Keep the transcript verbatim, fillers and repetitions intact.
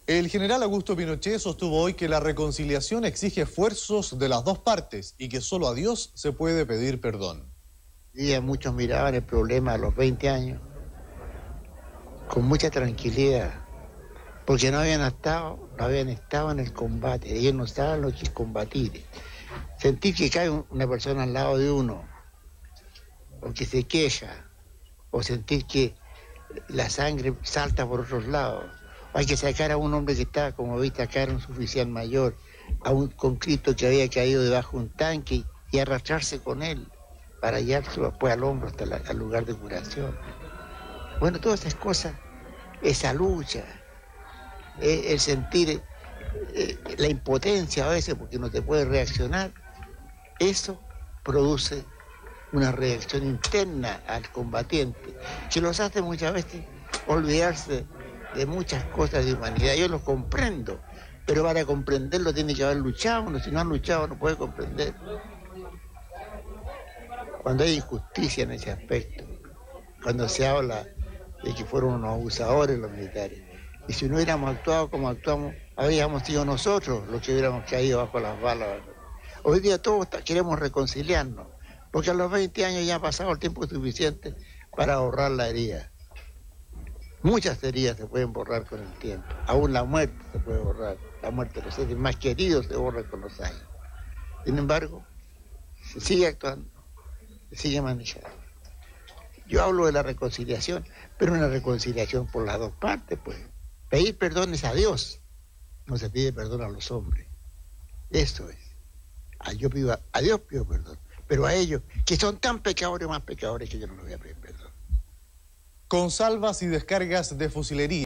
El general Augusto Pinochet sostuvo hoy que la reconciliación exige esfuerzos de las dos partes y que solo a Dios se puede pedir perdón. Y muchos miraban el problema a los veinte años con mucha tranquilidad, porque no habían estado, no habían estado en el combate, ellos no saben lo que es combatir. Sentir que cae una persona al lado de uno, o que se queja, o sentir que la sangre salta por otros lados. Hay que sacar a un hombre que estaba, como viste, acá era un oficial mayor, a un conscripto que había caído debajo de un tanque y arrastrarse con él para llevarlo después al hombro hasta el lugar de curación. Bueno, todas esas cosas, esa lucha, el sentir la impotencia a veces porque no te puedes reaccionar, eso produce una reacción interna al combatiente que los hace muchas veces olvidarse de muchas cosas de humanidad. Yo los comprendo, pero para comprenderlo tiene que haber luchado, no, si no han luchado no puede comprender. Cuando hay injusticia en ese aspecto, cuando se habla de que fueron unos abusadores los militares, y si no hubiéramos actuado como actuamos, habríamos sido nosotros los que hubiéramos caído bajo las balas. Hoy día todos queremos reconciliarnos, porque a los veinte años ya ha pasado el tiempo suficiente para ahorrar la herida. Muchas heridas se pueden borrar con el tiempo, aún la muerte se puede borrar, la muerte de los seres más queridos se borra con los años. Sin embargo, se sigue actuando, se sigue manejando. Yo hablo de la reconciliación, pero una reconciliación por las dos partes, pues. Pedir perdón es a Dios, no se pide perdón a los hombres. Eso es. A, yo pido, a Dios pido perdón, pero a ellos, que son tan pecadores o más pecadores, que yo no les voy a pedir perdón. Con salvas y descargas de fusilería.